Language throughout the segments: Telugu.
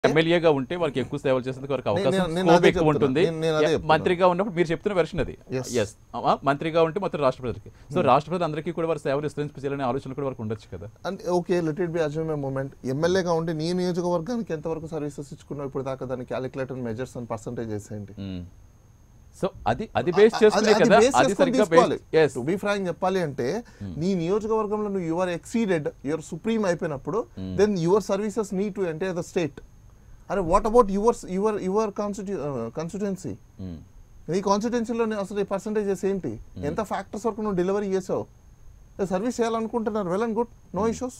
ఎమ్మెల్యేగా ఉంటే వాళ్ళకి ఎక్కువ సేవలు చేసేందుకు వారికి అవకాశం స్కోప్ ఎక్కువ ఉంటుంది. మంత్రిగా ఉన్నప్పుడు మీరు చెప్తున్న వెర్షన్ అది. ఎస్, మంత్రిగా ఉంటే మొత్తం రాష్ట్ర ప్రజలకి. సో రాష్ట్ర ప్రజలు అందరికీ కూడా వారి సేవలు విస్తరించాలనే ఆలోచన కూడా వారికి ఉండొచ్చు కదా. Okay, let it be assume a moment. ఎమ్మెల్యేగా ఉంటే నీ నియోజకవర్గానికి ఎంతవరకు సర్వీసెస్ ఇచ్చుకున్నావు ఇప్పుడు దాకా, దాన్ని క్యాలిక్యులేటర్ మెజర్స్ అండ్ పర్సంటేజ్ వేసేయండి. సో అది బేస్ చేసుకునే కదా. అది సరిగ్గా బేస్ టు బి ఫ్రాంక్ చెప్పాలి అంటే నీ నియోజకవర్గంలో నువ్వు యువర్ ఎక్సీడెడ్, యువర్ సుప్రీం అయిపోయినప్పుడు then your services need to enter the state. అరే వాట్ అబౌట్ యువర్ కాన్స్టిట్యుయెన్సీ? నీ కాన్స్టిట్యుయెన్సీలో అసలు పర్సంటేజెస్ ఏంటి, ఎంత ఫ్యాక్టర్స్ వరకు నువ్వు డెలివరీ చేసావు? సర్వీస్ చేయాలనుకుంటున్నారు, well and good, no issues.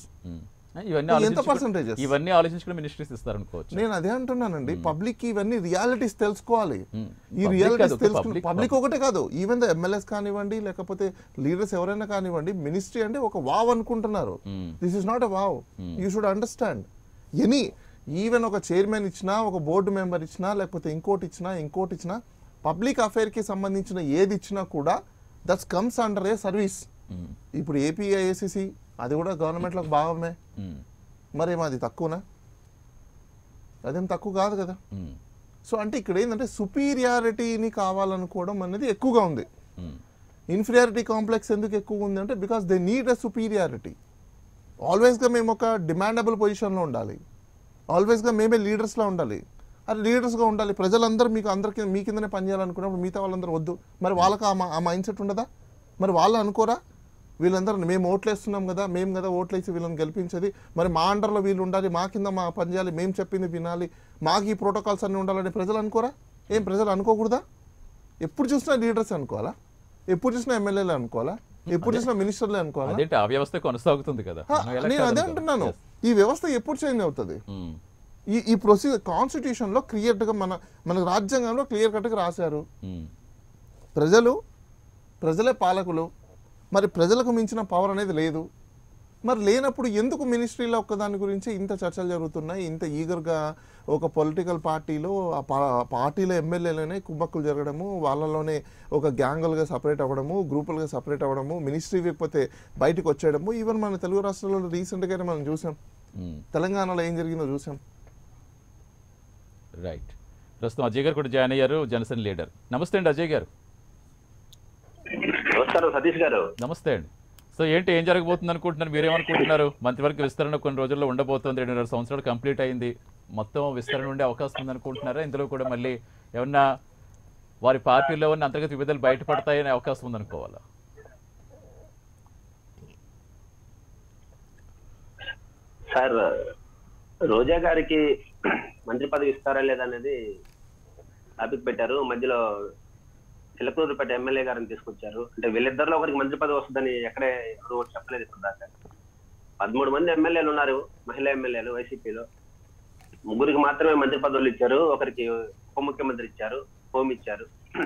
ఇవన్నీ ఆలోచించుకుని మినిస్ట్రీస్ ఇస్తారనుకోవచ్చు. నేను అదే అంటున్నానండి, పబ్లిక్ ఇవన్నీ రియాలిటీస్ తెలుసుకోవాలి. ఈ రియాలిటీస్ తెలుసుకుని పబ్లిక్ ఒకటే కాదు, ఈవెన్ ద ఎమ్మెల్యేస్ కానివ్వండి లేకపోతే లీడర్స్ ఎవరైనా కానివ్వండి, మినిస్ట్రీ అంటే ఒక వావ్ అనుకుంటున్నారు. This is not a wow, you should understand. Even ఒక చైర్మన్ ఇచ్చినా, ఒక బోర్డు మెంబర్ ఇచ్చినా, లేకపోతే ఇంకోటి ఇచ్చినా పబ్లిక్ అఫైర్ కి సంబంధించిన ఏది ఇచ్చినా కూడా that's comes under a service. ఇప్పుడు ఏపీఐఏసీసీ అది కూడా గవర్నమెంట్లో భాగమే, మరేమో అది తక్కువనా? అదేం తక్కువ కాదు కదా. సో అంటే ఇక్కడ ఏంటంటే సుపీరియారిటీని కావాలనుకోవడం అనేది ఎక్కువగా ఉంది. ఇన్ఫీరియారిటీ కాంప్లెక్స్ ఎందుకు ఎక్కువ ఉంది అంటే because they need a superiority. ఆల్వేస్గా మేము ఒక డిమాండబుల్ పొజిషన్లో ఉండాలి, ఆల్వేస్గా మేమే లీడర్స్లో ఉండాలి. అది లీడర్స్గా ఉండాలి, ప్రజలందరూ అందరికీ మీ కిందనే పనిచేయాలనుకున్నప్పుడు మిగతా వాళ్ళందరూ వద్దు. మరి వాళ్ళకి ఆ మైండ్ సెట్ ఉండదా? మరి వాళ్ళు అనుకోరా వీళ్ళందరూ మేము ఓట్లేస్తున్నాం కదా, మేము కదా ఓట్లేసి వీళ్ళని గెలిపించేది, మరి మా అండర్లో వీళ్ళు ఉండాలి, మా కింద మా పని చేయాలి, మేము చెప్పింది వినాలి, మాకు ఈ ప్రోటోకాల్స్ అన్నీ ఉండాలని ప్రజలు అనుకోరా? ఏం ప్రజలు అనుకోకూడదా? ఎప్పుడు చూసినా లీడర్స్ అనుకోవాలా? ఎప్పుడు చూసినా ఎమ్మెల్యేలు అనుకోవాలా? ఎప్పుడు చూసినా మినిస్టర్లే అనుకోవాలా? ఆ వ్యవస్థ కొనసాగుతుంది కదా. నేను అదే అంటున్నాను, ఈ వ్యవస్థ ఎప్పుడు చేంజ్ అవుతుంది? ఈ ప్రొసీజర్ కాన్స్టిట్యూషన్ లో క్లియర్గా మన రాజ్యాంగంలో క్లియర్ కట్గా రాశారు, ప్రజలే పాలకులు. మరి ప్రజలకు మించిన పవర్ అనేది లేదు. మరి లేనప్పుడు ఎందుకు మినిస్ట్రీలో ఒక్కదాని గురించి ఇంత చర్చలు జరుగుతున్నాయి? ఇంత ఈగర్గా ఒక పొలిటికల్ పార్టీలో ఆ పార్టీలో ఎమ్మెల్యేలోనే కుమ్మక్కులు జరగడము, వాళ్ళలోనే ఒక గ్యాంగులుగా సపరేట్ అవ్వడము, గ్రూపులుగా సపరేట్ అవ్వడము, మినిస్ట్రీ లేకపోతే బయటకు వచ్చేయడము. ఈవెన్ మన తెలుగు రాష్ట్రాల్లో రీసెంట్గానే మనం చూసాం, తెలంగాణలో ఏం జరిగిందో చూసాం. రైట్, ప్రస్తుతం అజయ్ గారు కూడా జాయిన్ అయ్యారు, జనసేన లీడర్. నమస్తే అండి అజయ్ గారు. నమస్కారం సతీష్ గారు. నమస్తే అండి. సో ఏంటి, ఏం జరగబోతుంది అనుకుంటున్నారు? మీరేమనుకుంటున్నారు? మంత్రివర్గ విస్తరణ కొన్ని రోజుల్లో ఉండబోతోంది, 2.5 సంవత్సరాలు కంప్లీట్ అయింది, మొత్తం విస్తరణ ఉండే అవకాశం ఉంది అనుకుంటున్నారా? ఇందులో కూడా మళ్ళీ ఏమన్నా వారి పార్టీలో ఉన్న అంతర్గత విభేదాలు బయటపడతాయనే అవకాశం ఉందనుకోవాలా? సార్, రోజా గారికి మంత్రి పదవి ఇస్తారా లేదనేది టాపిక్ పెట్టారు. మధ్యలో చిలకలూరుపేట ఎమ్మెల్యే గారిని తీసుకొచ్చారు. అంటే వీళ్ళిద్దరిలో ఒకరికి మంత్రి పదవి వస్తుందని ఎక్కడే ఎవరు చెప్పలేదు ఇప్పుడు దాకా. 13 మంది ఎమ్మెల్యేలు ఉన్నారు, మహిళా ఎమ్మెల్యేలు వైసీపీలో. 3కి మాత్రమే మంత్రి పదవులు ఇచ్చారు, ఒకరికి ఉప ముఖ్యమంత్రి ఇచ్చారు, హోమ్ ఇచ్చారు.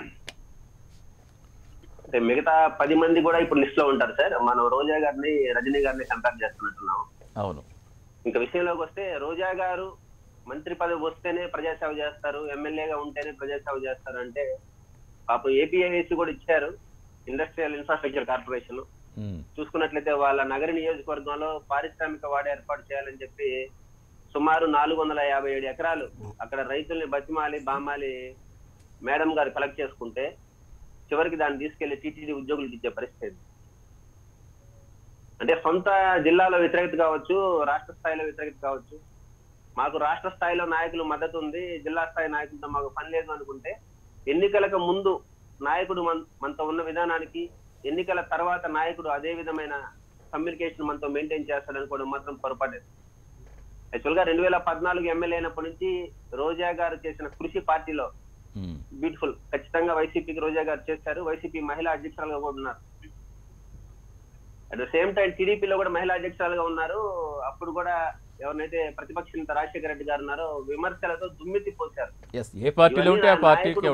అంటే మిగతా 10 మంది కూడా ఇప్పుడు లిస్ట్ లో ఉంటారు సార్. మనం రోజా గారిని రజనీ గారిని కంపేర్ చేస్తున్నట్టున్నాం. అవును. ఇంకా విషయంలోకి వస్తే రోజా గారు మంత్రి పదవి వస్తేనే ప్రజాసేవ చేస్తారు, ఎమ్మెల్యేగా ఉంటేనే ప్రజాసేవ చేస్తారు అంటే పాపం ఏపీఐఏసీ కూడా ఇచ్చారు, ఇండస్ట్రియల్ ఇన్ఫ్రాస్ట్రక్చర్ కార్పొరేషన్. చూసుకున్నట్లయితే వాళ్ళ నగర నియోజకవర్గంలో పారిశ్రామిక వాడ ఏర్పాటు చేయాలని చెప్పి సుమారు 457 ఎకరాలు అక్కడ రైతుల్ని బతిమాలి బామాలి మేడం గారు కలెక్ట్ చేసుకుంటే చివరికి దాన్ని తీసుకెళ్లి టీటీడీ ఉద్యోగులకు ఇచ్చే పరిస్థితి. అంటే సొంత జిల్లాలో వ్యతిరేకత కావచ్చు, రాష్ట్ర స్థాయిలో వ్యతిరేకత కావచ్చు, మాకు రాష్ట్ర స్థాయిలో నాయకులు మద్దతు ఉంది, జిల్లా స్థాయి నాయకులతో మాకు పని లేదు అనుకుంటే ఎన్నికలకు ముందు నాయకుడు మనతో ఉన్న విధానానికి, ఎన్నికల తర్వాత నాయకుడు అదే విధమైన కమ్యూనికేషన్ మనతో మెయింటైన్ చేస్తాడనుకోవడం మాత్రం పొరపాటే. యాక్చువల్ గా 2014 ఎమ్మెల్యే అయినప్పటి నుంచి రోజా గారు చేసిన కృషి పార్టీలో బ్యూటిఫుల్. ఖచ్చితంగా వైసీపీకి రోజా గారు చేశారు, వైసీపీ మహిళా అధ్యక్షురాలుగా కూడా ఉన్నారు. అట్ ద సేమ్ టైం టీడీపీలో కూడా మహిళా అధ్యక్షురాలుగా ఉన్నారు. అప్పుడు కూడా ఎవరినైతే ప్రతిపక్ష నేత రాజశేఖర రెడ్డి గారు ఉన్నారో విమర్శలతో దుమ్మెత్తి పోశారు. ఏ పార్టీలో ఉంటే ఆ పార్టీకి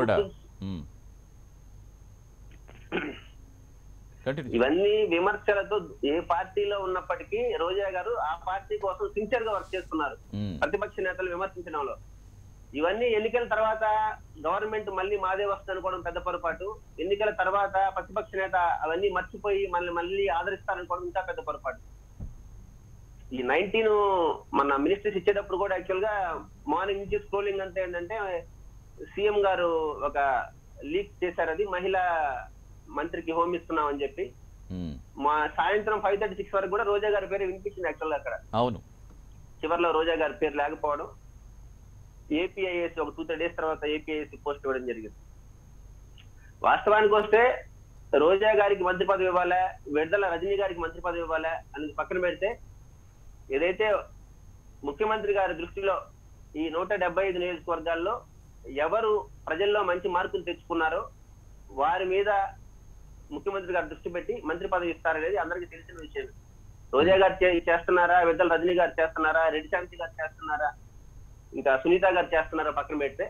ఇవన్నీ విమర్శలతో ఏ పార్టీలో ఉన్నప్పటికీ రోజా గారు ఆ పార్టీ కోసం సిన్సియర్ గా వర్క్ చేస్తున్నారు ప్రతిపక్ష నేతలు విమర్శించడంలో. ఇవన్నీ ఎన్నికల తర్వాత గవర్నమెంట్ మళ్ళీ మాదే వస్తుంది అనుకోవడం పెద్ద పొరపాటు. ఎన్నికల తర్వాత ప్రతిపక్ష నేత అవన్నీ మర్చిపోయి మళ్ళీ ఆదరిస్తారనుకోవడం ఇంకా పెద్ద పొరపాటు. ఈ 19 మన మినిస్ట్రీస్ ఇచ్చేటప్పుడు కూడా యాక్చువల్ గా మార్నింగ్ నుంచి స్క్రోలింగ్ అంతా ఏంటంటే సీఎం గారు ఒక లీక్ చేశారు, అది మహిళా మంత్రికి హోమ్ ఇస్తున్నాం అని చెప్పి. మా సాయంత్రం 5:36 వరకు కూడా రోజా గారి పేరు వినిపించింది యాక్చువల్ అక్కడ. అవును, చివరిలో రోజా గారి పేరు లేకపోవడం, ఏపీఐఎస్ ఒక 2-3 days తర్వాత ఏపీఐఎస్ పోస్ట్ ఇవ్వడం జరిగింది. వాస్తవానికి వస్తే రోజా గారికి మంత్రి పదవి ఇవ్వాలా, విడుదల రజనీ గారికి మంత్రి పదవి ఇవ్వాలా అనేది పక్కన పెడితే, ఏదైతే ముఖ్యమంత్రి గారి దృష్టిలో ఈ 175 నియోజకవర్గాల్లో ఎవరు ప్రజల్లో మంచి మార్కులు తెచ్చుకున్నారో వారి మీద ముఖ్యమంత్రి గారు దృష్టి పెట్టి మంత్రి పదవి ఇస్తారనేది అందరికీ తెలిసిన విషయం. రోజా గారు చేస్తున్నారా, విడుదల రజనీ గారు చేస్తున్నారా, రెడ్డి శాంతి గారు చేస్తున్నారా, ఇంకా సునీత గారు చేస్తున్నారా పక్కన పెడితే,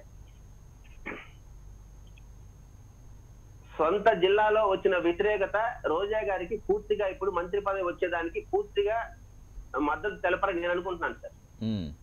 సొంత జిల్లాలో వచ్చిన వ్యతిరేకత రోజా గారికి పూర్తిగా ఇప్పుడు మంత్రి పదవి వచ్చేదానికి పూర్తిగా మద్దతు తెలపరని నేను అనుకుంటున్నాను సార్.